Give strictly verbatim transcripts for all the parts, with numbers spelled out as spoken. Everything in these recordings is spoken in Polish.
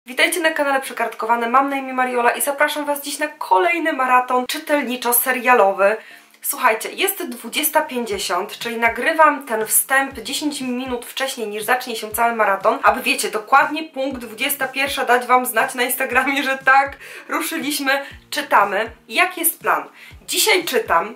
Witajcie na kanale Przekartkowane, mam na imię Mariola i zapraszam Was dziś na kolejny maraton czytelniczo-serialowy. Słuchajcie, jest dwudziesta pięćdziesiąt, czyli nagrywam ten wstęp dziesięć minut wcześniej niż zacznie się cały maraton, aby wiecie, dokładnie punkt dwudziesta pierwsza dać Wam znać na Instagramie, że tak, ruszyliśmy, czytamy. Jaki jest plan? Dzisiaj czytam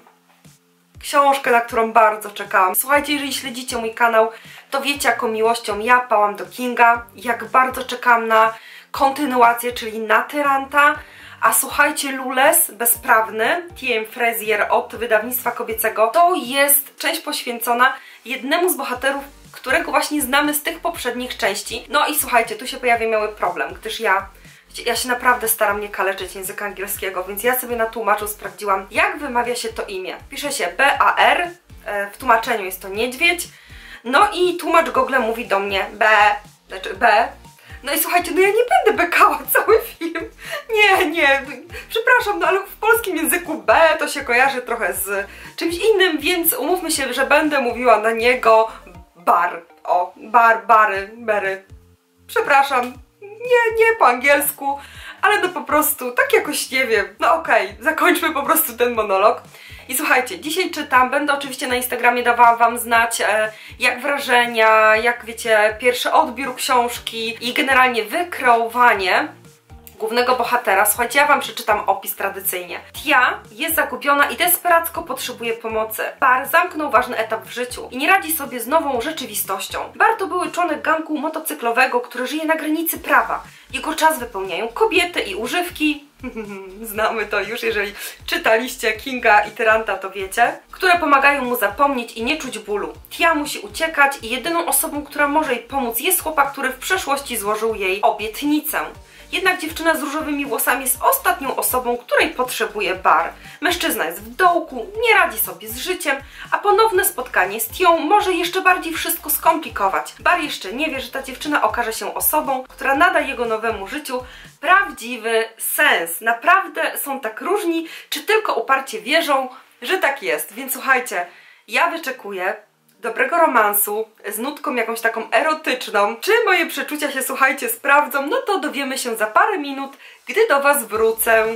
książkę, na którą bardzo czekałam. Słuchajcie, jeżeli śledzicie mój kanał, to wiecie, jaką miłością ja pałam do Kinga, jak bardzo czekam na kontynuację, czyli na Tyranta. A słuchajcie, Lules Bezprawny, T M Frazier od wydawnictwa kobiecego, to jest część poświęcona jednemu z bohaterów, którego właśnie znamy z tych poprzednich części. No i słuchajcie, tu się pojawia mały problem, gdyż ja Ja się naprawdę staram nie kaleczyć języka angielskiego, więc ja sobie na tłumaczu sprawdziłam, jak wymawia się to imię. Pisze się B A R, w tłumaczeniu jest to niedźwiedź, no i tłumacz Google mówi do mnie B, znaczy B. No i słuchajcie, no ja nie będę bekała cały film. Nie, nie, przepraszam, no ale w polskim języku B to się kojarzy trochę z czymś innym, więc umówmy się, że będę mówiła na niego bar. O, bar, bary, bery. Przepraszam. Nie, nie po angielsku, ale no po prostu, tak jakoś nie wiem. No okej, okay, zakończmy po prostu ten monolog. I słuchajcie, dzisiaj czytam, będę oczywiście na Instagramie dawała Wam znać e, jak wrażenia, jak wiecie, pierwszy odbiór książki i generalnie wykreowanie głównego bohatera. Słuchajcie, ja Wam przeczytam opis tradycyjnie. Tia jest zagubiona i desperacko potrzebuje pomocy. Bar zamknął ważny etap w życiu i nie radzi sobie z nową rzeczywistością. Bar to były członek gangu motocyklowego, który żyje na granicy prawa. Jego czas wypełniają kobiety i używki. Znamy to już, jeżeli czytaliście Kinga i Tyranta, to wiecie. Które pomagają mu zapomnieć i nie czuć bólu. Tia musi uciekać i jedyną osobą, która może jej pomóc, jest chłopak, który w przeszłości złożył jej obietnicę. Jednak dziewczyna z różowymi włosami jest ostatnią osobą, której potrzebuje Bar. Mężczyzna jest w dołku, nie radzi sobie z życiem, a ponowne spotkanie z Tią może jeszcze bardziej wszystko skomplikować. Bar jeszcze nie wie, że ta dziewczyna okaże się osobą, która nada jego nowemu życiu prawdziwy sens. Naprawdę są tak różni, czy tylko uparcie wierzą, że tak jest. Więc słuchajcie, ja wyczekuję dobrego romansu z nutką jakąś taką erotyczną. Czy moje przeczucia się, słuchajcie, sprawdzą? No to dowiemy się za parę minut, gdy do Was wrócę.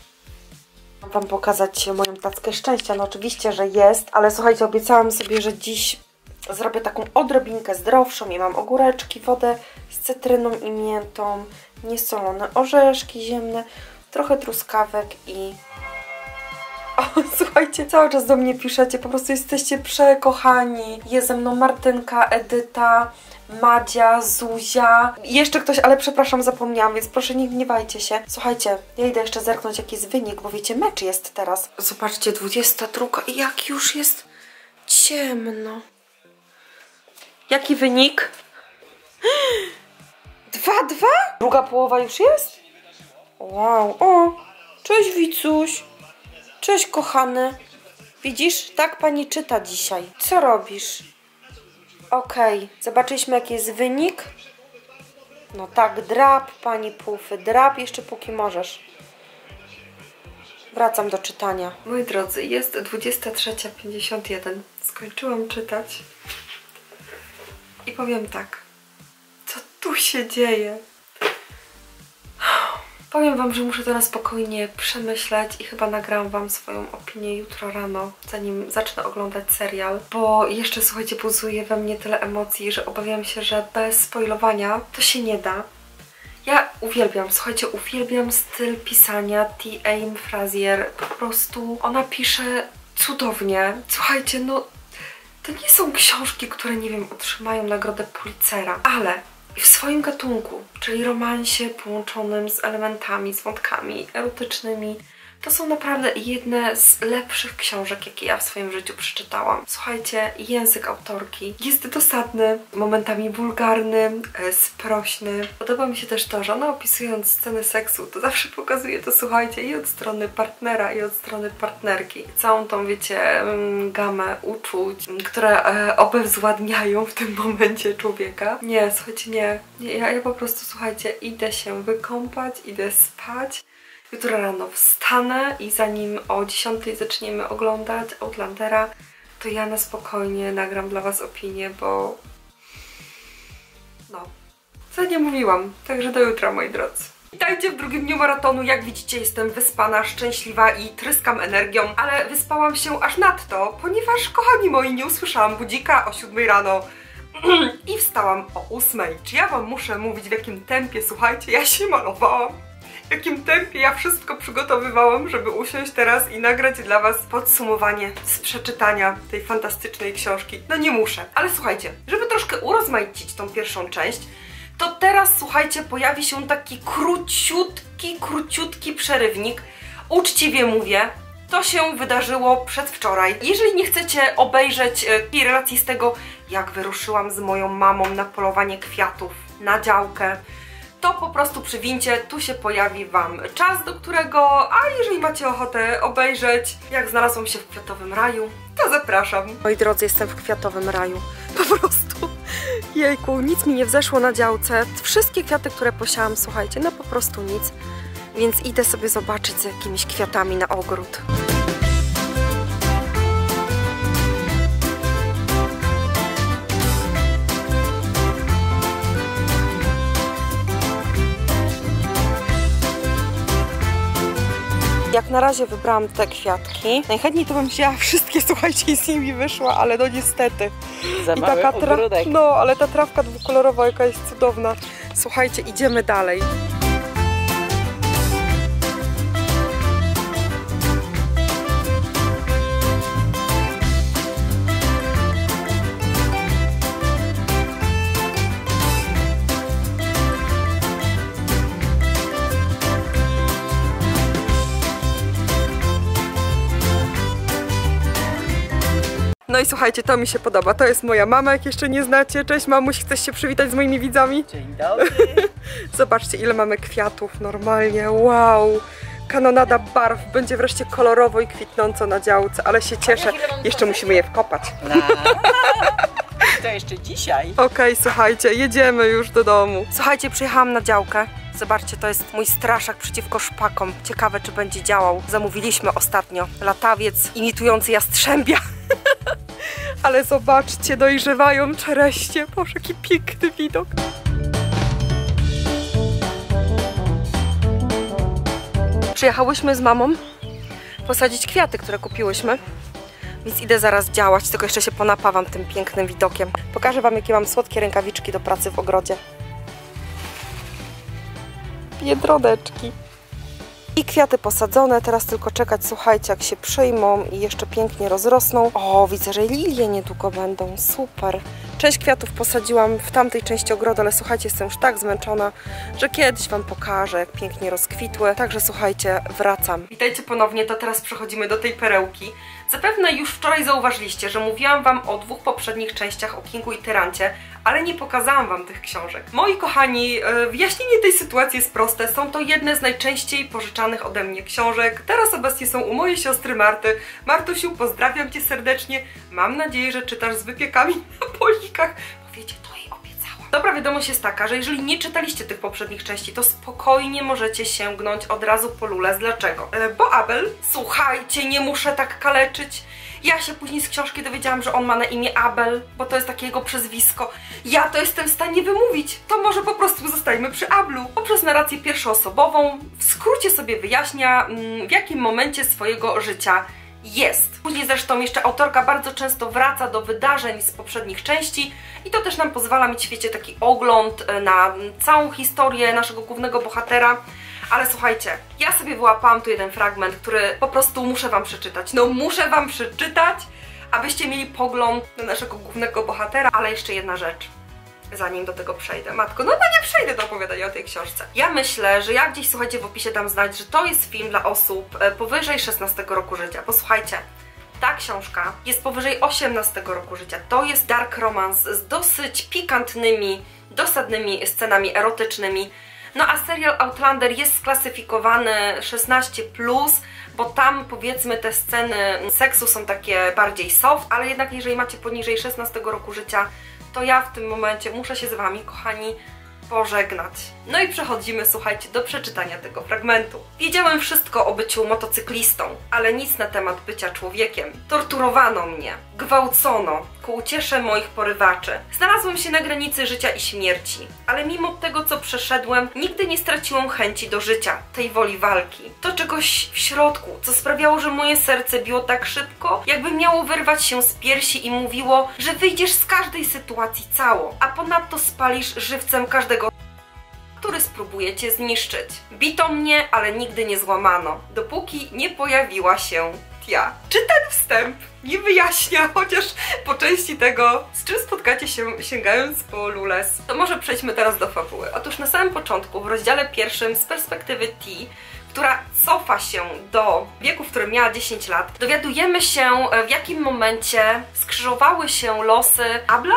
Mam Wam pokazać moją tackę szczęścia. No oczywiście, że jest, ale słuchajcie, obiecałam sobie, że dziś zrobię taką odrobinkę zdrowszą. Ja mam ogóreczki, wodę z cytryną i miętą, niesolone orzeszki ziemne, trochę truskawek i... O, słuchajcie, cały czas do mnie piszecie, po prostu jesteście przekochani. Jest ze mną Martynka, Edyta, Madzia, Zuzia i jeszcze ktoś, ale przepraszam, zapomniałam, więc proszę nie gniewajcie się. Słuchajcie, ja idę jeszcze zerknąć, jaki jest wynik, bo wiecie, mecz jest teraz. Zobaczcie, dwudziesta druga i jak już jest ciemno. Jaki wynik? dwa dwa? Druga połowa już jest? Wow, o, cześć Wicuś. Cześć kochany. Widzisz? Tak pani czyta dzisiaj. Co robisz? Okej, okay. Zobaczyliśmy, jaki jest wynik. No tak, drap, pani Pufy, drap jeszcze póki możesz. Wracam do czytania. Moi drodzy, jest dwudziesta trzecia pięćdziesiąt jeden. Skończyłam czytać. I powiem tak. Co tu się dzieje? Powiem Wam, że muszę to na spokojnie przemyśleć i chyba nagram Wam swoją opinię jutro rano, zanim zacznę oglądać serial, bo jeszcze, słuchajcie, buzuje we mnie tyle emocji, że obawiam się, że bez spoilowania to się nie da. Ja uwielbiam, słuchajcie, uwielbiam styl pisania T M Frazier, po prostu ona pisze cudownie. Słuchajcie, no to nie są książki, które, nie wiem, otrzymają nagrodę Pulitzera, ale w swoim gatunku, czyli romansie połączonym z elementami, z wątkami erotycznymi, to są naprawdę jedne z lepszych książek, jakie ja w swoim życiu przeczytałam. Słuchajcie, język autorki jest dosadny, momentami wulgarny, e, sprośny. Podoba mi się też to, że ona, opisując sceny seksu, to zawsze pokazuje to, słuchajcie, i od strony partnera, i od strony partnerki. Całą tą, wiecie, gamę uczuć, które e, obezwładniają w tym momencie człowieka. Nie, słuchajcie, nie. nie ja, ja po prostu, słuchajcie, idę się wykąpać, idę spać. Jutro rano wstanę i zanim o dziesiątej zaczniemy oglądać Outlandera, to ja na spokojnie nagram dla Was opinię, bo no, Co nie mówiłam, także do jutra, moi drodzy. Witajcie w drugim dniu maratonu. Jak widzicie, jestem wyspana, szczęśliwa i tryskam energią, ale wyspałam się aż nadto, ponieważ, kochani moi, nie usłyszałam budzika o siódmej rano i wstałam o ósmej. Czy ja wam muszę mówić, w jakim tempie, słuchajcie, ja się malowałam? W jakim tempie ja wszystko przygotowywałam, żeby usiąść teraz i nagrać dla was podsumowanie z przeczytania tej fantastycznej książki. No nie muszę, ale słuchajcie, żeby troszkę urozmaicić tą pierwszą część, to teraz, słuchajcie, pojawi się taki króciutki, króciutki przerywnik. Uczciwie mówię, to się wydarzyło przedwczoraj. Jeżeli nie chcecie obejrzeć tej relacji z tego, jak wyruszyłam z moją mamą na polowanie kwiatów na działkę, to po prostu przywincie, tu się pojawi wam czas, do którego, a jeżeli macie ochotę obejrzeć, jak znalazłam się w kwiatowym raju, to zapraszam. Moi drodzy, jestem w kwiatowym raju. Po prostu. Jejku, nic mi nie wzeszło na działce. Wszystkie kwiaty, które posiałam, słuchajcie, no po prostu nic. Więc idę sobie zobaczyć z jakimiś kwiatami na ogród. Jak na razie wybrałam te kwiatki. Najchętniej to bym wzięła wszystkie, słuchajcie, i z nimi wyszła, ale no niestety. Za I mały taka tra... ogródek. No, ale ta trawka dwukolorowa jaka jest cudowna. Słuchajcie, idziemy dalej. No i słuchajcie, to mi się podoba. To jest moja mama, jak jeszcze nie znacie. Cześć mamuś, chcesz się przywitać z moimi widzami? Dzień dobry. Zobaczcie, ile mamy kwiatów normalnie. Wow! Kanonada barw. Będzie wreszcie kolorowo i kwitnąco na działce, ale się cieszę. Jeszcze musimy je wkopać. No. To jeszcze dzisiaj. Okej, okay, słuchajcie, jedziemy już do domu. Słuchajcie, przyjechałam na działkę. Zobaczcie, to jest mój straszak przeciwko szpakom. Ciekawe, czy będzie działał. Zamówiliśmy ostatnio latawiec imitujący jastrzębia. Ale zobaczcie, dojrzewają czereśnie. Boże, jaki piękny widok. Przyjechałyśmy z mamą posadzić kwiaty, które kupiłyśmy. Więc idę zaraz działać, tylko jeszcze się ponapawam tym pięknym widokiem. Pokażę wam, jakie mam słodkie rękawiczki do pracy w ogrodzie. Biedroneczki. I kwiaty posadzone, teraz tylko czekać, słuchajcie, jak się przyjmą i jeszcze pięknie rozrosną. O, widzę, że lilie niedługo będą, super. Część kwiatów posadziłam w tamtej części ogrodu, ale słuchajcie, jestem już tak zmęczona, że kiedyś wam pokażę, jak pięknie rozkwitły. Także słuchajcie, wracam. Witajcie ponownie, to teraz przechodzimy do tej perełki. Zapewne już wczoraj zauważyliście, że mówiłam wam o dwóch poprzednich częściach, o Kingu i Tyrancie, ale nie pokazałam wam tych książek. Moi kochani, wyjaśnienie tej sytuacji jest proste. Są to jedne z najczęściej pożyczanych ode mnie książek. Teraz obecnie są u mojej siostry Marty. Martusiu, pozdrawiam cię serdecznie. Mam nadzieję, że czytasz z wypiekami na polikach. Bo wiecie, to jej obiecałam. Dobra wiadomość jest taka, że jeżeli nie czytaliście tych poprzednich części, to spokojnie możecie sięgnąć od razu po Lulez. Dlaczego? Bo Abel, słuchajcie, nie muszę tak kaleczyć. Ja się później z książki dowiedziałam, że on ma na imię Abel, bo to jest takie jego przezwisko. Ja to jestem w stanie wymówić. To może po prostu zostajmy przy Ablu. Poprzez narrację pierwszoosobową w skrócie sobie wyjaśnia, w jakim momencie swojego życia jest. Później zresztą jeszcze autorka bardzo często wraca do wydarzeń z poprzednich części i to też nam pozwala mieć, wiecie, taki ogląd na całą historię naszego głównego bohatera. Ale słuchajcie, ja sobie wyłapałam tu jeden fragment, który po prostu muszę wam przeczytać. No muszę wam przeczytać, abyście mieli pogląd na naszego głównego bohatera. Ale jeszcze jedna rzecz, zanim do tego przejdę. Matko, no to nie przejdę do opowiadania o tej książce. Ja myślę, że ja gdzieś, słuchajcie, w opisie dam znać, że to jest film dla osób powyżej szesnastego roku życia. Posłuchajcie, ta książka jest powyżej osiemnastego roku życia. To jest dark romance z dosyć pikantnymi, dosadnymi scenami erotycznymi. No a serial Outlander jest sklasyfikowany szesnaście plus, bo tam, powiedzmy, te sceny seksu są takie bardziej soft, ale jednak jeżeli macie poniżej szesnastego roku życia, to ja w tym momencie muszę się z wami, kochani, pożegnać. No i przechodzimy, słuchajcie, do przeczytania tego fragmentu. Wiedziałem wszystko o byciu motocyklistą, ale nic na temat bycia człowiekiem. Torturowano mnie, gwałcono, ku uciesze moich porywaczy. Znalazłem się na granicy życia i śmierci, ale mimo tego, co przeszedłem, nigdy nie straciłem chęci do życia, tej woli walki. To czegoś w środku, co sprawiało, że moje serce biło tak szybko, jakby miało wyrwać się z piersi i mówiło, że wyjdziesz z każdej sytuacji cało, a ponadto spalisz żywcem każdego, który spróbuje cię zniszczyć. Bito mnie, ale nigdy nie złamano, dopóki nie pojawiła się Tia. Czy ten wstęp nie wyjaśnia, chociaż po części tego, z czym spotkacie się sięgając po Lules? To może przejdźmy teraz do fabuły. Otóż na samym początku, w rozdziale pierwszym z perspektywy Tii, która cofa się do wieku, w którym miała dziesięć lat, dowiadujemy się, w jakim momencie skrzyżowały się losy Abla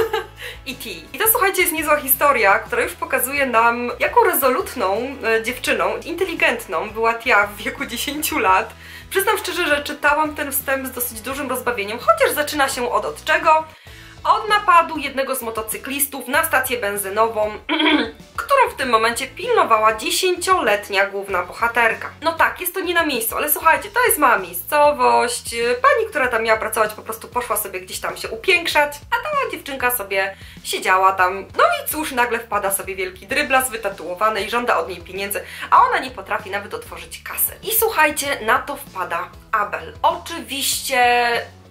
i Tii. I to, słuchajcie, jest niezła historia, która już pokazuje nam, jaką rezolutną e, dziewczyną, inteligentną była Tia w wieku dziesięciu lat. Przyznam szczerze, że czytałam ten wstęp z dosyć dużym rozbawieniem, chociaż zaczyna się od od czego? Od napadu jednego z motocyklistów na stację benzynową, którą w tym momencie pilnowała dziesięcioletnia główna bohaterka. No tak, jest to nie na miejscu, ale słuchajcie, to jest mała miejscowość. Pani, która tam miała pracować, po prostu poszła sobie gdzieś tam się upiększać, a ta dziewczynka sobie siedziała tam. No i cóż, nagle wpada sobie wielki dryblas wytatuowany i żąda od niej pieniędzy, a ona nie potrafi nawet otworzyć kasy. I słuchajcie, na to wpada Abel. Oczywiście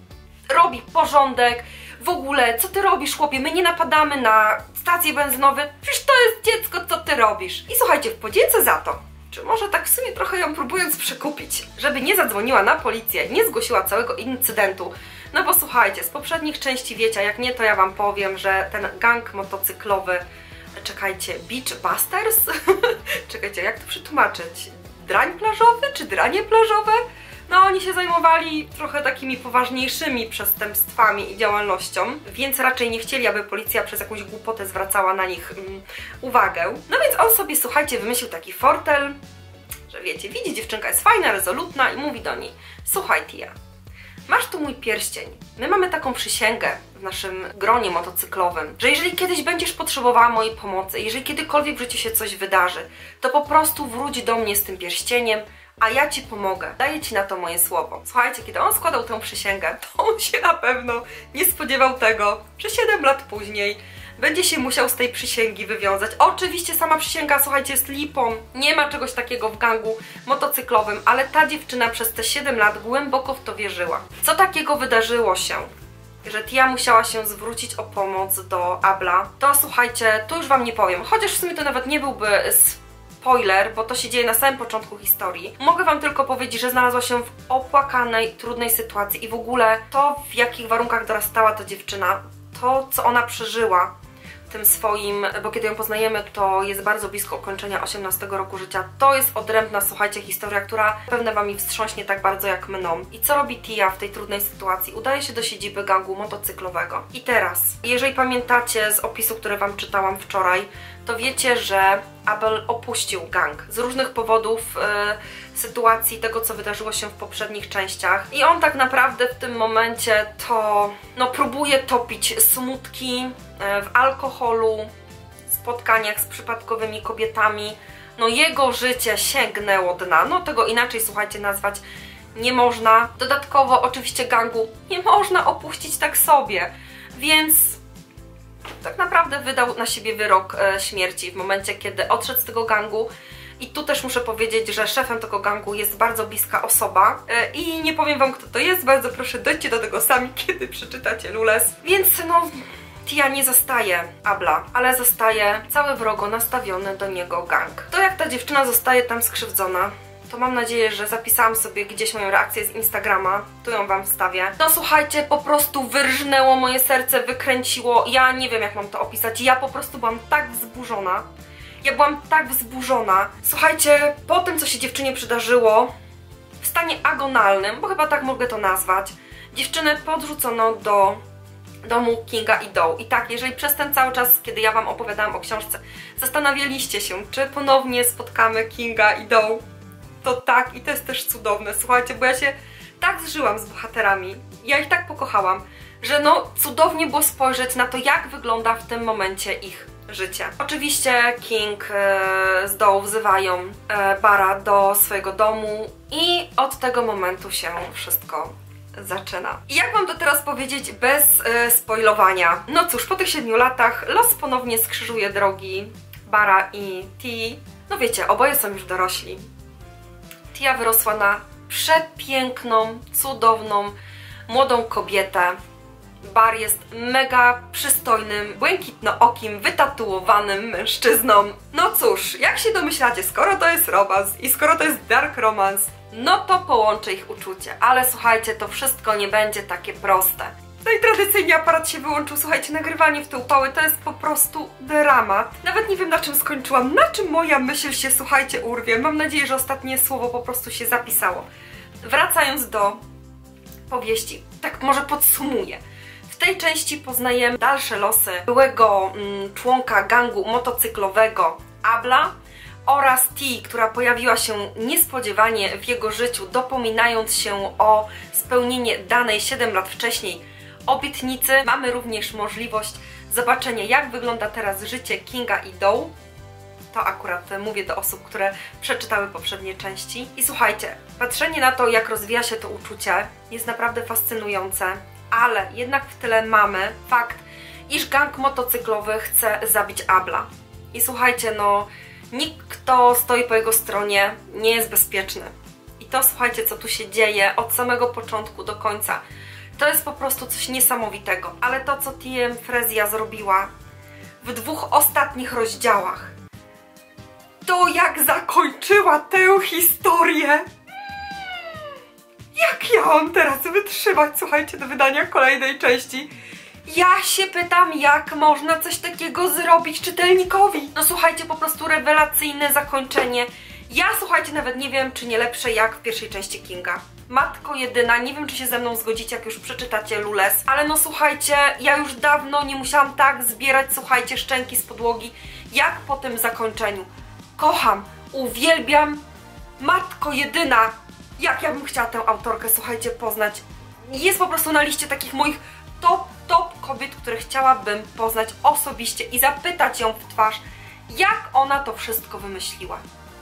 robi porządek. W ogóle, co ty robisz, chłopie? My nie napadamy na stacje benzynowe. Przecież to jest dziecko, co ty robisz? I słuchajcie, w podzięce za to, czy może tak w sumie trochę ją próbując przekupić, żeby nie zadzwoniła na policję, nie zgłosiła całego incydentu, no bo słuchajcie, z poprzednich części wiecie, jak nie, to ja wam powiem, że ten gang motocyklowy, czekajcie, Beach Busters? Czekajcie, jak to przetłumaczyć? Drań plażowy czy dranie plażowe? No, oni się zajmowali trochę takimi poważniejszymi przestępstwami i działalnością, więc raczej nie chcieli, aby policja przez jakąś głupotę zwracała na nich um, uwagę. No więc on sobie, słuchajcie, wymyślił taki fortel, że wiecie, widzi, dziewczynka jest fajna, rezolutna i mówi do niej: słuchaj, Tia, masz tu mój pierścień. My mamy taką przysięgę w naszym gronie motocyklowym, że jeżeli kiedyś będziesz potrzebowała mojej pomocy, jeżeli kiedykolwiek w życiu się coś wydarzy, to po prostu wróć do mnie z tym pierścieniem, a ja ci pomogę. Daję ci na to moje słowo. Słuchajcie, kiedy on składał tę przysięgę, to on się na pewno nie spodziewał tego, że siedem lat później będzie się musiał z tej przysięgi wywiązać. Oczywiście sama przysięga, słuchajcie, jest lipą. Nie ma czegoś takiego w gangu motocyklowym, ale ta dziewczyna przez te siedem lat głęboko w to wierzyła. Co takiego wydarzyło się, że Tia musiała się zwrócić o pomoc do Abla? To słuchajcie, to już wam nie powiem. Chociaż w sumie to nawet nie byłby spoiler, bo to się dzieje na samym początku historii. Mogę wam tylko powiedzieć, że znalazła się w opłakanej, trudnej sytuacji i w ogóle to, w jakich warunkach dorastała ta dziewczyna, to, co ona przeżyła w tym swoim, bo kiedy ją poznajemy, to jest bardzo blisko ukończenia osiemnastego roku życia. To jest odrębna, słuchajcie, historia, która pewnie wami wstrząśnie tak bardzo jak mną. I co robi Tia w tej trudnej sytuacji? Udaje się do siedziby gangu motocyklowego. I teraz, jeżeli pamiętacie z opisu, który wam czytałam wczoraj, to wiecie, że Abel opuścił gang z różnych powodów, yy, sytuacji tego, co wydarzyło się w poprzednich częściach. I on tak naprawdę w tym momencie to no, próbuje topić smutki yy, w alkoholu, spotkaniach z przypadkowymi kobietami. No jego życie sięgnęło dna. No tego inaczej, słuchajcie, nazwać nie można. Dodatkowo oczywiście gangu nie można opuścić tak sobie. Więc tak naprawdę wydał na siebie wyrok e, śmierci w momencie, kiedy odszedł z tego gangu. I tu też muszę powiedzieć, że szefem tego gangu jest bardzo bliska osoba. E, I nie powiem wam, kto to jest. Bardzo proszę, dojdźcie do tego sami, kiedy przeczytacie Lules. Więc no, Tia nie zostaje Abla, ale zostaje cały wrogo nastawiony do niego gang. To jak ta dziewczyna zostaje tam skrzywdzona, to mam nadzieję, że zapisałam sobie gdzieś moją reakcję z Instagrama. Tu ją wam wstawię. No słuchajcie, po prostu wyrżnęło moje serce, wykręciło. Ja nie wiem, jak mam to opisać. Ja po prostu byłam tak wzburzona. Ja byłam tak wzburzona. Słuchajcie, po tym, co się dziewczynie przydarzyło, w stanie agonalnym, bo chyba tak mogę to nazwać, dziewczynę podrzucono do domu Kinga i Doe. I tak, jeżeli przez ten cały czas, kiedy ja wam opowiadałam o książce, zastanawialiście się, czy ponownie spotkamy Kinga i Doe, to tak, i to jest też cudowne, słuchajcie, bo ja się tak zżyłam z bohaterami, ja ich tak pokochałam, że no cudownie było spojrzeć na to, jak wygląda w tym momencie ich życie. Oczywiście King e, z dołu wzywają e, Bara do swojego domu i od tego momentu się wszystko zaczyna. I jak mam to teraz powiedzieć bez e, spoilowania? No cóż, po tych siedmiu latach los ponownie skrzyżuje drogi Bara i Tii. No wiecie, oboje są już dorośli. Tia wyrosła na przepiękną, cudowną, młodą kobietę. Bar jest mega przystojnym, błękitnookim, wytatuowanym mężczyzną. No cóż, jak się domyślacie, skoro to jest romans i skoro to jest dark romance, no to połączy ich uczucie. Ale słuchajcie, to wszystko nie będzie takie proste. No i tradycyjnie aparat się wyłączył, słuchajcie, nagrywanie w te upały to jest po prostu dramat. Nawet nie wiem, na czym skończyłam, na czym moja myśl się, słuchajcie, urwie. Mam nadzieję, że ostatnie słowo po prostu się zapisało. Wracając do powieści, tak może podsumuję. W tej części poznajemy dalsze losy byłego mm, członka gangu motocyklowego Abla oraz Tii, która pojawiła się niespodziewanie w jego życiu, dopominając się o spełnienie danej siedem lat wcześniej obietnicy. Mamy również możliwość zobaczenia, jak wygląda teraz życie Kinga i Doe. To akurat mówię do osób, które przeczytały poprzednie części. I słuchajcie, patrzenie na to, jak rozwija się to uczucie, jest naprawdę fascynujące, ale jednak w tyle mamy fakt, iż gang motocyklowy chce zabić Abla. I słuchajcie, no, nikt, kto stoi po jego stronie, nie jest bezpieczny. I to, słuchajcie, co tu się dzieje od samego początku do końca, to jest po prostu coś niesamowitego. Ale to, co Tia Frezja zrobiła w dwóch ostatnich rozdziałach, to jak zakończyła tę historię, jak ja mam teraz wytrzymać, słuchajcie, do wydania kolejnej części. Ja się pytam, jak można coś takiego zrobić czytelnikowi. No słuchajcie, po prostu rewelacyjne zakończenie. Ja, słuchajcie, nawet nie wiem, czy nie lepsze jak w pierwszej części Kinga. Matko jedyna, nie wiem, czy się ze mną zgodzicie, jak już przeczytacie Lules, ale no słuchajcie, ja już dawno nie musiałam tak zbierać, słuchajcie, szczęki z podłogi, jak po tym zakończeniu. Kocham, uwielbiam, matko jedyna. Jak ja bym chciała tę autorkę, słuchajcie, poznać. Jest po prostu na liście takich moich top, top kobiet, które chciałabym poznać osobiście i zapytać ją w twarz, jak ona to wszystko wymyśliła.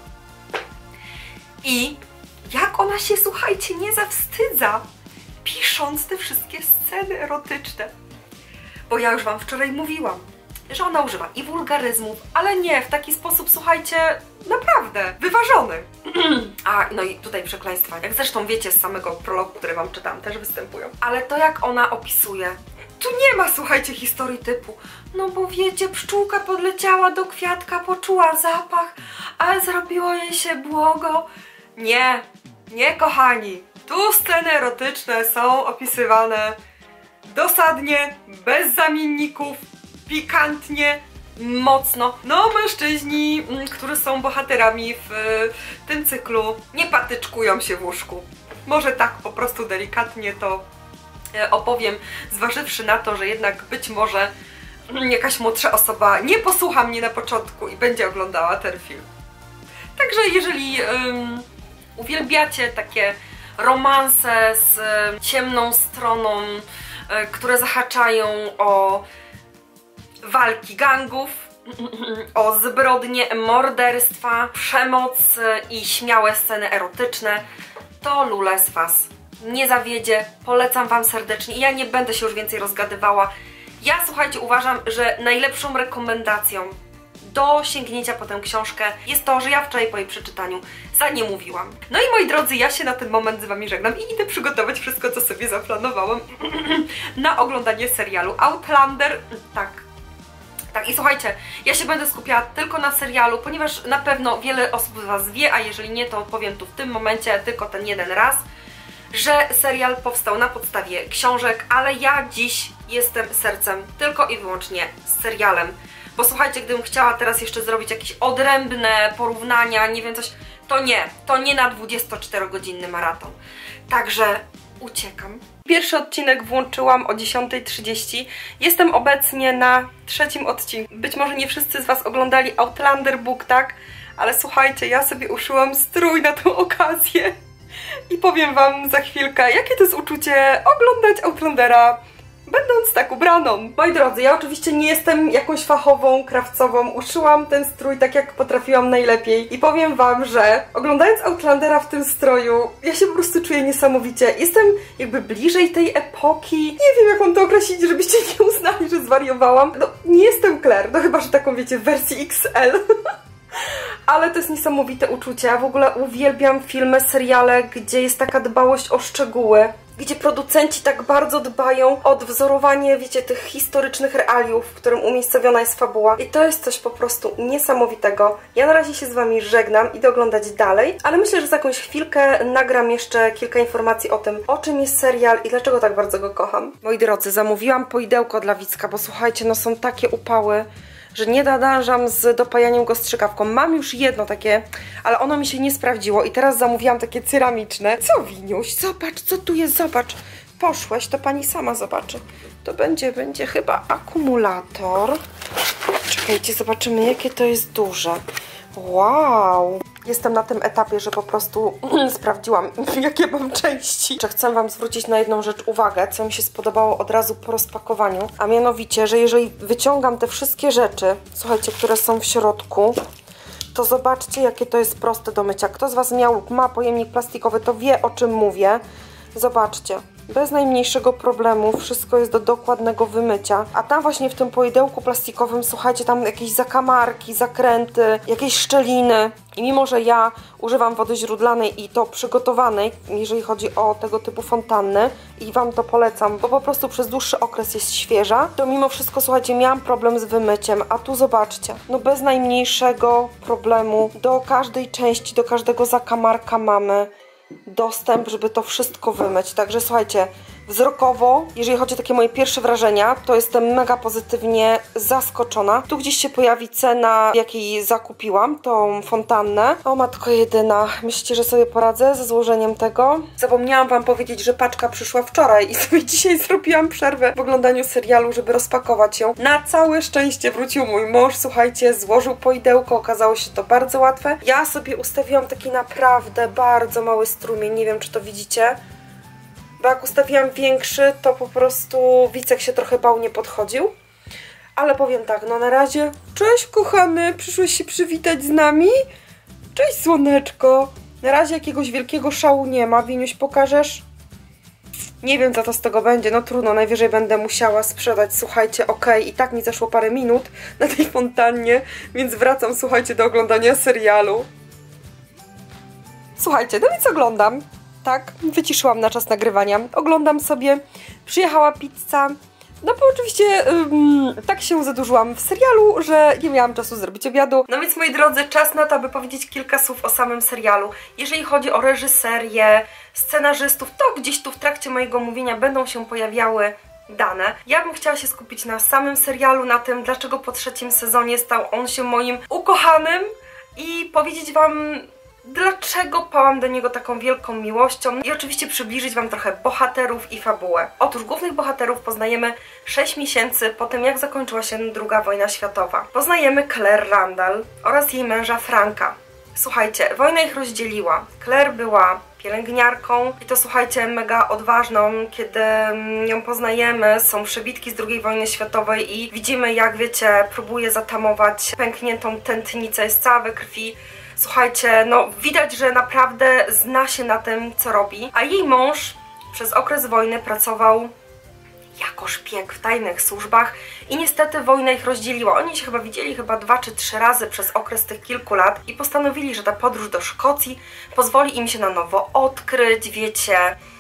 I jak ona się, słuchajcie, nie zawstydza, pisząc te wszystkie sceny erotyczne. Bo ja już wam wczoraj mówiłam, że ona używa i wulgaryzmów, ale nie w taki sposób, słuchajcie, naprawdę wyważony. A, no i tutaj przekleństwa, jak zresztą wiecie z samego prologu, który wam czytam, też występują. Ale to, jak ona opisuje, tu nie ma, słuchajcie, historii typu, no bo wiecie, pszczółka podleciała do kwiatka, poczuła zapach, ale zrobiło jej się błogo. Nie, nie, kochani, tu sceny erotyczne są opisywane dosadnie, bez zamienników, pikantnie, mocno. No, mężczyźni, którzy są bohaterami w y, tym cyklu, nie patyczkują się w łóżku. Może tak po prostu delikatnie to y, opowiem, zważywszy na to, że jednak być może y, jakaś młodsza osoba nie posłucha mnie na początku i będzie oglądała ten film. Także jeżeli y, uwielbiacie takie romanse z y, ciemną stroną, y, które zahaczają o walki gangów, o zbrodnie, morderstwa, przemoc i śmiałe sceny erotyczne, to Lules was nie zawiedzie. Polecam wam serdecznie. Ja nie będę się już więcej rozgadywała. Ja, słuchajcie, uważam, że najlepszą rekomendacją do sięgnięcia po tę książkę jest to, że ja wczoraj po jej przeczytaniu za nie mówiłam. No i moi drodzy, ja się na ten moment z wami żegnam i idę przygotować wszystko, co sobie zaplanowałam na oglądanie serialu Outlander. Tak. Tak, i słuchajcie, ja się będę skupiała tylko na serialu, ponieważ na pewno wiele osób z was wie, a jeżeli nie, to powiem tu w tym momencie tylko ten jeden raz, że serial powstał na podstawie książek, ale ja dziś jestem sercem tylko i wyłącznie z serialem. Bo słuchajcie, gdybym chciała teraz jeszcze zrobić jakieś odrębne porównania, nie wiem coś, to nie, to nie na dwudziestoczterogodzinny maraton. Także uciekam. Pierwszy odcinek włączyłam o dziesiątej trzydzieści. Jestem obecnie na trzecim odcinku. Być może nie wszyscy z was oglądali Outlander Book, tak? Ale słuchajcie, ja sobie uszyłam strój na tą okazję. I powiem wam za chwilkę, jakie to jest uczucie oglądać Outlandera będąc tak ubraną. Moi drodzy, ja oczywiście nie jestem jakąś fachową krawcową, uszyłam ten strój tak jak potrafiłam najlepiej i powiem wam, że oglądając Outlandera w tym stroju, ja się po prostu czuję niesamowicie. Jestem jakby bliżej tej epoki. Nie wiem, jak mam to określić, żebyście nie uznali, że zwariowałam. No, nie jestem Claire, no chyba, że taką wiecie w wersji X L. Ale to jest niesamowite uczucie. Ja w ogóle uwielbiam filmy, seriale, gdzie jest taka dbałość o szczegóły, gdzie producenci tak bardzo dbają o odwzorowanie, wiecie, tych historycznych realiów, w którym umiejscowiona jest fabuła. I to jest coś po prostu niesamowitego. Ja na razie się z wami żegnam, idę oglądać dalej, ale myślę, że za jakąś chwilkę nagram jeszcze kilka informacji o tym, o czym jest serial i dlaczego tak bardzo go kocham. Moi drodzy, zamówiłam poidełko dla Wicka, bo słuchajcie, no są takie upały, że nie nadążam z dopajaniem go strzykawką. Mam już jedno takie, ale ono mi się nie sprawdziło i teraz zamówiłam takie ceramiczne. Co, Winiuś? Zobacz, co tu jest, zobacz. Poszłeś, to pani sama zobaczy. To będzie, będzie chyba akumulator. Czekajcie, zobaczymy, jakie to jest duże. Wow! Jestem na tym etapie, że po prostu sprawdziłam, jakie mam części. Czy chcę wam zwrócić na jedną rzecz uwagę, co mi się spodobało od razu po rozpakowaniu, a mianowicie, że jeżeli wyciągam te wszystkie rzeczy, słuchajcie, które są w środku, to zobaczcie, jakie to jest proste do mycia. Kto z was miał lub ma pojemnik plastikowy, to wie, o czym mówię. Zobaczcie. Bez najmniejszego problemu wszystko jest do dokładnego wymycia. A tam właśnie w tym poidełku plastikowym, słuchajcie, tam jakieś zakamarki, zakręty, jakieś szczeliny. I mimo, że ja używam wody źródlanej i to przygotowanej, jeżeli chodzi o tego typu fontanny, i wam to polecam, bo po prostu przez dłuższy okres jest świeża, to mimo wszystko, słuchajcie, miałam problem z wymyciem. A tu zobaczcie, no bez najmniejszego problemu do każdej części, do każdego zakamarka mamy dostęp, żeby to wszystko wymyć. Także słuchajcie, wzrokowo, jeżeli chodzi o takie moje pierwsze wrażenia, to jestem mega pozytywnie zaskoczona. Tu gdzieś się pojawi cena, jakiej zakupiłam tą fontannę. O matko jedyna, myślicie, że sobie poradzę ze złożeniem tego? Zapomniałam wam powiedzieć, że paczka przyszła wczoraj i sobie dzisiaj zrobiłam przerwę w oglądaniu serialu, żeby rozpakować ją. Na całe szczęście wrócił mój mąż, słuchajcie, złożył poidełko, okazało się to bardzo łatwe. Ja sobie ustawiłam taki naprawdę bardzo mały strumień, nie wiem, czy to widzicie. Bo jak ustawiłam większy, to po prostu Wicek się trochę bał, nie podchodził. Ale powiem tak, no na razie... Cześć kochany, przyszłeś się przywitać z nami? Cześć słoneczko. Na razie jakiegoś wielkiego szału nie ma. Winiuś, pokażesz? Nie wiem, co to z tego będzie, no trudno, najwyżej będę musiała sprzedać, słuchajcie, okej, i tak mi zeszło parę minut na tej fontannie, więc wracam, słuchajcie, do oglądania serialu. Słuchajcie, no więc oglądam. Tak, wyciszyłam na czas nagrywania. Oglądam sobie, przyjechała pizza. No bo oczywiście ym, tak się zadłużyłam w serialu, że nie miałam czasu zrobić obiadu. No więc moi drodzy, czas na to, aby powiedzieć kilka słów o samym serialu. Jeżeli chodzi o reżyserię, scenarzystów, to gdzieś tu w trakcie mojego mówienia będą się pojawiały dane. Ja bym chciała się skupić na samym serialu, na tym, dlaczego po trzecim sezonie stał on się moim ukochanym i powiedzieć wam, dlaczego pałam do niego taką wielką miłością i oczywiście przybliżyć wam trochę bohaterów i fabułę. Otóż głównych bohaterów poznajemy sześć miesięcy po tym, jak zakończyła się druga wojna światowa. Poznajemy Claire Randall oraz jej męża Franka. Słuchajcie, wojna ich rozdzieliła. Claire była pielęgniarką i to, słuchajcie, mega odważną. Kiedy ją poznajemy, są przebitki z drugiej wojny światowej i widzimy, jak, wiecie, próbuje zatamować pękniętą tętnicę, jest cała we krwi. Słuchajcie, no widać, że naprawdę zna się na tym, co robi. A jej mąż przez okres wojny pracował jako szpieg w tajnych służbach i niestety wojna ich rozdzieliła. Oni się chyba widzieli chyba dwa czy trzy razy przez okres tych kilku lat i postanowili, że ta podróż do Szkocji pozwoli im się na nowo odkryć, wiecie,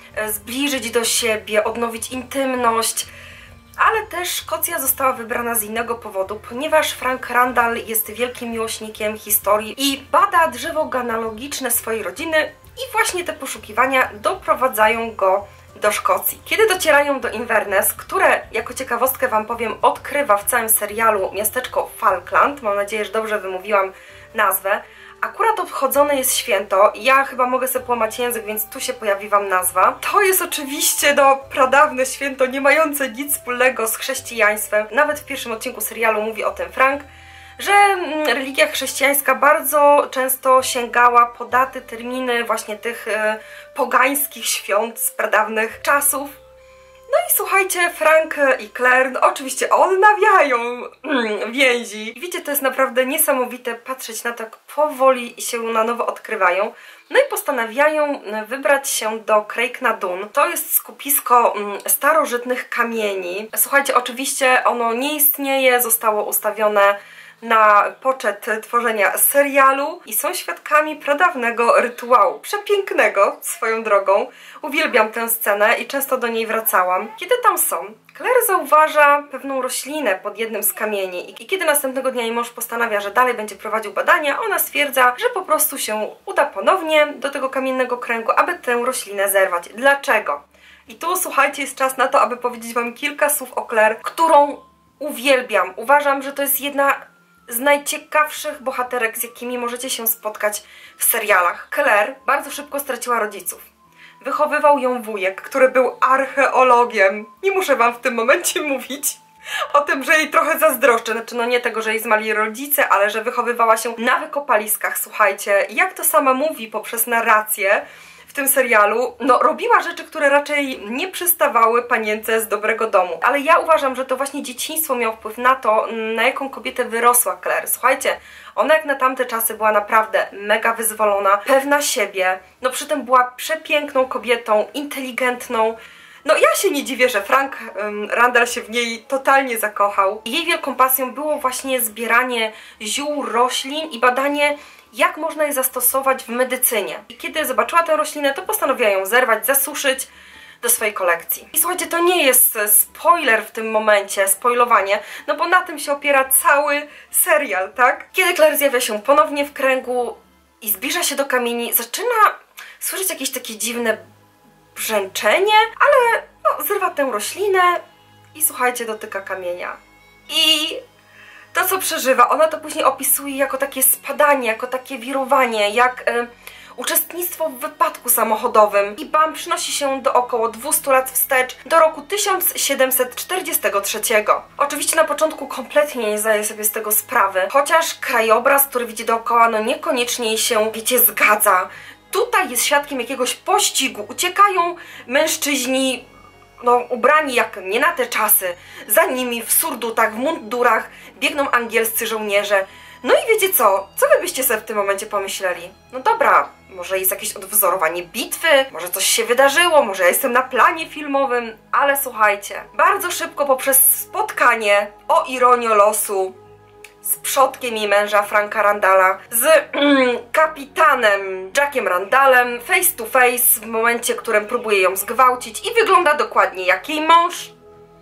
zbliżyć do siebie, odnowić intymność. Ale też Szkocja została wybrana z innego powodu, ponieważ Frank Randall jest wielkim miłośnikiem historii i bada drzewo genealogiczne swojej rodziny i właśnie te poszukiwania doprowadzają go do Szkocji. Kiedy docierają do Inverness, które, jako ciekawostkę wam powiem, odkrywa w całym serialu miasteczko Falkland, mam nadzieję, że dobrze wymówiłam nazwę, akurat obchodzone jest święto, ja chyba mogę sobie połamać język, więc tu się pojawi wam nazwa. To jest oczywiście no pradawne święto, nie mające nic wspólnego z chrześcijaństwem. Nawet w pierwszym odcinku serialu mówi o tym Frank, że religia chrześcijańska bardzo często sięgała po daty, terminy właśnie tych e, pogańskich świąt z pradawnych czasów. No i słuchajcie, Frank i Claire no oczywiście odnawiają mm, więzi. I wiecie, to jest naprawdę niesamowite patrzeć na to, jak powoli się na nowo odkrywają. No i postanawiają wybrać się do Craigna-Dun. To jest skupisko mm, starożytnych kamieni. Słuchajcie, oczywiście ono nie istnieje, zostało ustawione na poczet tworzenia serialu i są świadkami pradawnego rytuału. Przepięknego swoją drogą. Uwielbiam tę scenę i często do niej wracałam. Kiedy tam są, Claire zauważa pewną roślinę pod jednym z kamieni i kiedy następnego dnia jej mąż postanawia, że dalej będzie prowadził badania, ona stwierdza, że po prostu się uda ponownie do tego kamiennego kręgu, aby tę roślinę zerwać. Dlaczego? I tu, słuchajcie, jest czas na to, aby powiedzieć wam kilka słów o Claire, którą uwielbiam. Uważam, że to jest jedna z najciekawszych bohaterek, z jakimi możecie się spotkać w serialach. Claire bardzo szybko straciła rodziców. Wychowywał ją wujek, który był archeologiem. Nie muszę wam w tym momencie mówić o tym, że jej trochę zazdroszczę. Znaczy, no nie tego, że jej zmarli rodzice, ale że wychowywała się na wykopaliskach. Słuchajcie, jak to sama mówi poprzez narrację w tym serialu, no robiła rzeczy, które raczej nie przystawały panience z dobrego domu. Ale ja uważam, że to właśnie dzieciństwo miało wpływ na to, na jaką kobietę wyrosła Claire. Słuchajcie, ona jak na tamte czasy była naprawdę mega wyzwolona, pewna siebie, no przy tym była przepiękną kobietą, inteligentną. No ja się nie dziwię, że Frank um, Randall się w niej totalnie zakochał. Jej wielką pasją było właśnie zbieranie ziół, roślin i badanie, jak można je zastosować w medycynie. I kiedy zobaczyła tę roślinę, to postanowiła ją zerwać, zasuszyć do swojej kolekcji. I słuchajcie, to nie jest spoiler w tym momencie, spoilowanie, no bo na tym się opiera cały serial, tak? Kiedy Claire zjawia się ponownie w kręgu i zbliża się do kamieni, zaczyna słyszeć jakieś takie dziwne brzęczenie, ale no, zrywa tę roślinę i słuchajcie, dotyka kamienia. I to, co przeżywa, ona to później opisuje jako takie spadanie, jako takie wirowanie, jak y, uczestnictwo w wypadku samochodowym. I bam, przynosi się do około dwustu lat wstecz, do roku tysiąc siedemset czterdziestego trzeciego. Oczywiście na początku kompletnie nie zdaje sobie z tego sprawy, chociaż krajobraz, który widzi dookoła, no niekoniecznie się, wiecie, zgadza. Tutaj jest świadkiem jakiegoś pościgu, uciekają mężczyźni, no ubrani jak nie na te czasy, za nimi w surdutach, w mundurach biegną angielscy żołnierze. No i wiecie co? Co wy byście sobie w tym momencie pomyśleli? No dobra, może jest jakieś odwzorowanie bitwy, może coś się wydarzyło, może ja jestem na planie filmowym, ale słuchajcie, bardzo szybko poprzez spotkanie, o ironio losu, z przodkiem jej męża Franka Randalla, z mm, kapitanem Jackiem Randallem, face to face, w momencie, w którym próbuje ją zgwałcić i wygląda dokładnie jak jej mąż,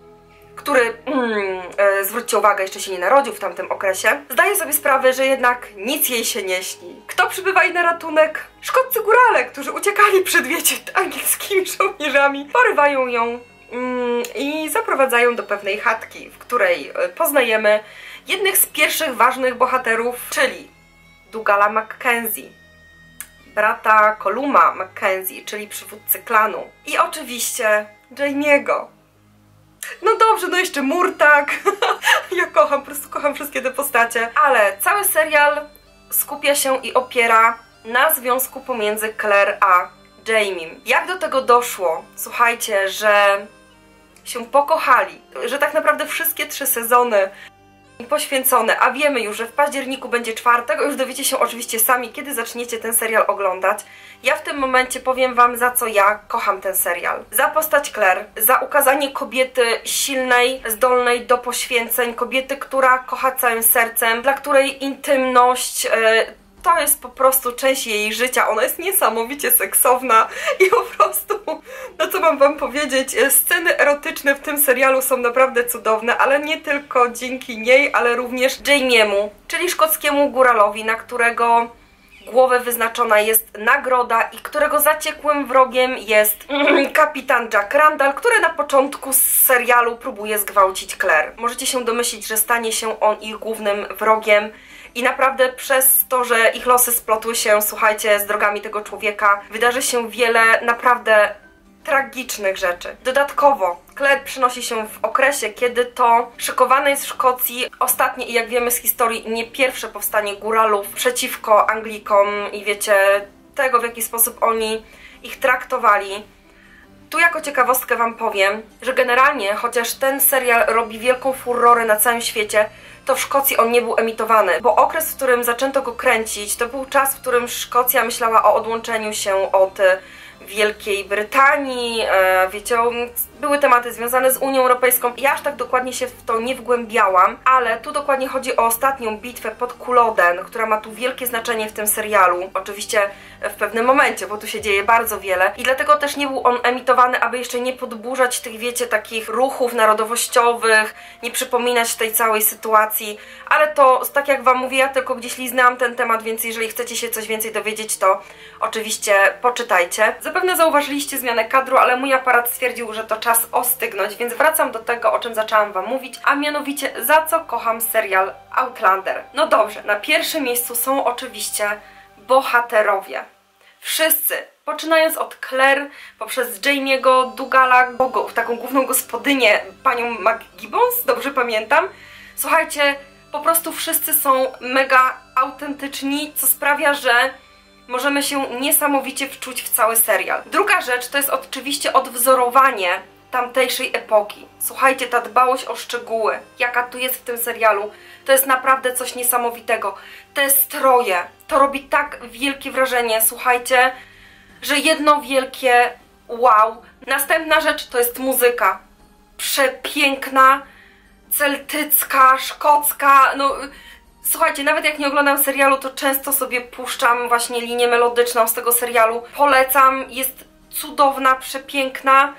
który, mm, e, zwróćcie uwagę, jeszcze się nie narodził w tamtym okresie, zdaje sobie sprawę, że jednak nic jej się nie śni. Kto przybywa jej na ratunek? Szkoccy górale, którzy uciekali przed, wiecie, angielskimi żołnierzami. Porywają ją mm, i zaprowadzają do pewnej chatki, w której e, poznajemy jednych z pierwszych ważnych bohaterów, czyli Dougala Mackenzie, brata Columa Mackenzie, czyli przywódcy klanu. I oczywiście Jamie'ego. No dobrze, no jeszcze Murtag. Ja kocham, po prostu kocham wszystkie te postacie. Ale cały serial skupia się i opiera na związku pomiędzy Claire a Jamie'em. Jak do tego doszło? Słuchajcie, że się pokochali, że tak naprawdę wszystkie trzy sezony poświęcone, a wiemy już, że w październiku będzie czwartego, już dowiecie się oczywiście sami, kiedy zaczniecie ten serial oglądać. Ja w tym momencie powiem wam, za co ja kocham ten serial. Za postać Claire, za ukazanie kobiety silnej, zdolnej do poświęceń, kobiety, która kocha całym sercem, dla której intymność yy, to jest po prostu część jej życia. Ona jest niesamowicie seksowna i po prostu, no co mam wam powiedzieć, sceny erotyczne w tym serialu są naprawdę cudowne, ale nie tylko dzięki niej, ale również Jamie'emu, czyli szkockiemu góralowi, na którego głowę wyznaczona jest nagroda i którego zaciekłym wrogiem jest kapitan Jack Randall, który na początku serialu próbuje zgwałcić Claire. Możecie się domyślić, że stanie się on ich głównym wrogiem. I naprawdę przez to, że ich losy splotły się, słuchajcie, z drogami tego człowieka, wydarzy się wiele naprawdę tragicznych rzeczy. Dodatkowo Claire przynosi się w okresie, kiedy to szykowane jest w Szkocji ostatnie i jak wiemy z historii nie pierwsze powstanie góralów przeciwko Anglikom i wiecie, tego w jaki sposób oni ich traktowali. Tu jako ciekawostkę wam powiem, że generalnie, chociaż ten serial robi wielką furorę na całym świecie, to w Szkocji on nie był emitowany, bo okres, w którym zaczęto go kręcić, to był czas, w którym Szkocja myślała o odłączeniu się od Wielkiej Brytanii, e, wiecie, były tematy związane z Unią Europejską. Ja aż tak dokładnie się w to nie wgłębiałam, ale tu dokładnie chodzi o ostatnią bitwę pod Culloden, która ma tu wielkie znaczenie w tym serialu. Oczywiście w pewnym momencie, bo tu się dzieje bardzo wiele i dlatego też nie był on emitowany, aby jeszcze nie podburzać tych, wiecie, takich ruchów narodowościowych, nie przypominać tej całej sytuacji, ale to, tak jak wam mówię, ja tylko gdzieś liznęłam ten temat, więc jeżeli chcecie się coś więcej dowiedzieć, to oczywiście poczytajcie. Zapewne zauważyliście zmianę kadru, ale mój aparat stwierdził, że to czas ostygnąć, więc wracam do tego, o czym zaczęłam wam mówić, a mianowicie za co kocham serial Outlander. No dobrze, na pierwszym miejscu są oczywiście bohaterowie. Wszyscy, poczynając od Claire, poprzez Jamie'ego, Dougala, taką główną gospodynię, panią McGibbons, dobrze pamiętam. Słuchajcie, po prostu wszyscy są mega autentyczni, co sprawia, że możemy się niesamowicie wczuć w cały serial. Druga rzecz to jest oczywiście odwzorowanie tamtejszej epoki. Słuchajcie, ta dbałość o szczegóły, jaka tu jest w tym serialu, to jest naprawdę coś niesamowitego. Te stroje, to robi tak wielkie wrażenie, słuchajcie, że jedno wielkie wow. Następna rzecz to jest muzyka. Przepiękna, celtycka, szkocka, no... Słuchajcie, nawet jak nie oglądam serialu, to często sobie puszczam właśnie linię melodyczną z tego serialu. Polecam, jest cudowna, przepiękna.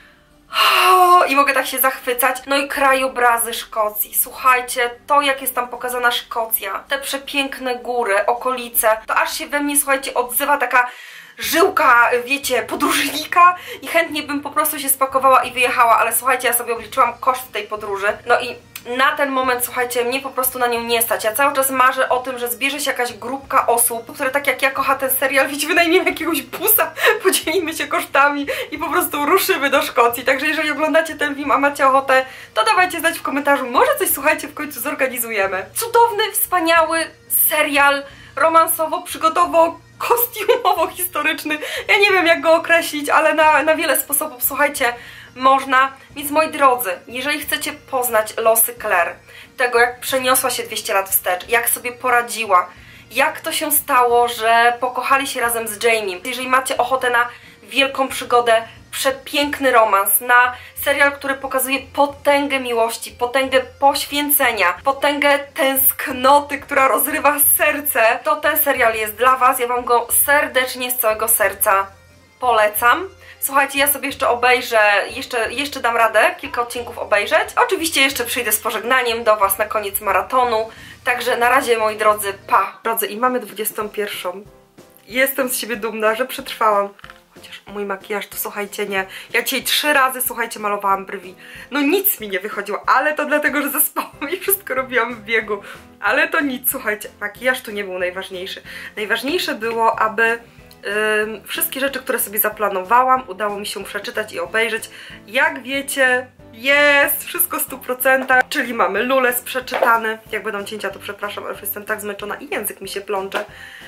Oh, i mogę tak się zachwycać. No i krajobrazy Szkocji. Słuchajcie, to jak jest tam pokazana Szkocja, te przepiękne góry, okolice, to aż się we mnie, słuchajcie, odzywa taka żyłka, wiecie, podróżnika i chętnie bym po prostu się spakowała i wyjechała, ale słuchajcie, ja sobie obliczyłam koszt tej podróży, no i na ten moment, słuchajcie, mnie po prostu na nią nie stać. Ja cały czas marzę o tym, że zbierze się jakaś grupka osób, które tak jak ja kocha ten serial, wiecie, wynajmiemy jakiegoś busa, podzielimy się kosztami i po prostu ruszymy do Szkocji. Także jeżeli oglądacie ten film, a macie ochotę, to dawajcie znać w komentarzu. Może coś, słuchajcie, w końcu zorganizujemy. Cudowny, wspaniały serial romansowo-przygodowo kostiumowo-historyczny. Ja nie wiem, jak go określić, ale na, na wiele sposobów, słuchajcie, można. Więc moi drodzy, jeżeli chcecie poznać losy Claire, tego jak przeniosła się dwieście lat wstecz, jak sobie poradziła, jak to się stało, że pokochali się razem z Jamie, jeżeli macie ochotę na wielką przygodę, przepiękny romans, na serial, który pokazuje potęgę miłości, potęgę poświęcenia, potęgę tęsknoty, która rozrywa serce, to ten serial jest dla was. Ja wam go serdecznie z całego serca polecam. Słuchajcie, ja sobie jeszcze obejrzę, jeszcze, jeszcze dam radę kilka odcinków obejrzeć. Oczywiście jeszcze przyjdę z pożegnaniem do was na koniec maratonu. Także na razie, moi drodzy, pa! Drodzy, i mamy dwudziestą pierwszą. Jestem z siebie dumna, że przetrwałam. Chociaż mój makijaż to, słuchajcie, nie. Ja dzisiaj trzy razy, słuchajcie, malowałam brwi. No nic mi nie wychodziło, ale to dlatego, że zaspałam i wszystko robiłam w biegu. Ale to nic, słuchajcie, makijaż tu nie był najważniejszy. Najważniejsze było, aby Yy, wszystkie rzeczy, które sobie zaplanowałam, udało mi się przeczytać i obejrzeć. Jak wiecie, jest wszystko w stu procentach, czyli mamy Lules przeczytany. Jak będą cięcia, to przepraszam, ale już jestem tak zmęczona i język mi się plącze.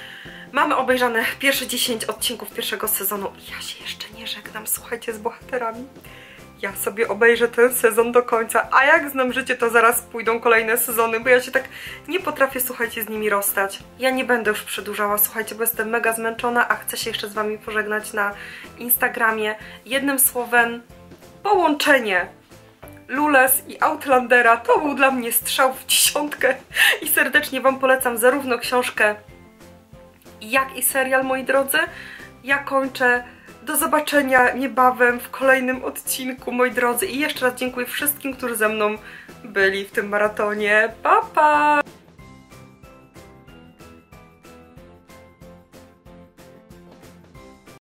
Mamy obejrzane pierwsze dziesięć odcinków pierwszego sezonu i ja się jeszcze nie żegnam, słuchajcie, z bohaterami. Ja sobie obejrzę ten sezon do końca, a jak znam życie, to zaraz pójdą kolejne sezony, bo ja się tak nie potrafię, słuchajcie, z nimi rozstać. Ja nie będę już przedłużała, słuchajcie, bo jestem mega zmęczona, a chcę się jeszcze z wami pożegnać na Instagramie. Jednym słowem, połączenie Lules i Outlandera to był dla mnie strzał w dziesiątkę i serdecznie wam polecam zarówno książkę, jak i serial, moi drodzy. Ja kończę. Do zobaczenia niebawem w kolejnym odcinku, moi drodzy. I jeszcze raz dziękuję wszystkim, którzy ze mną byli w tym maratonie. Pa, pa!